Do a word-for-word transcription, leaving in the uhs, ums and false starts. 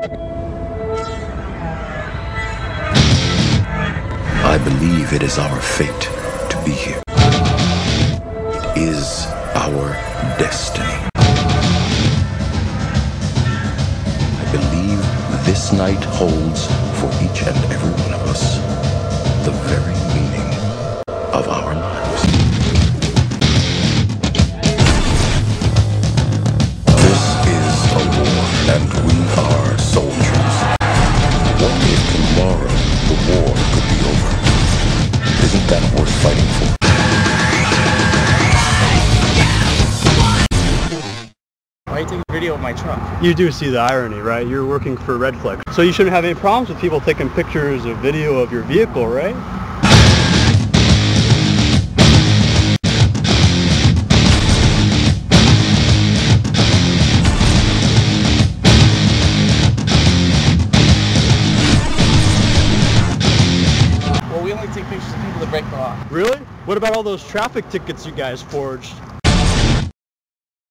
I believe it is our fate to be here. It is our destiny. I believe this night holds for each and every one of us the very meaning of our lives. This is a war, and we are soldiers. What if tomorrow the war could be over? Isn't that worth fighting for? Why are you taking a video of my truck? You do see the irony, right? You're working for Redflex. So you shouldn't have any problems with people taking pictures or video of your vehicle, right? Well, we only take pictures of people that break the law. Really? What about all those traffic tickets you guys forged?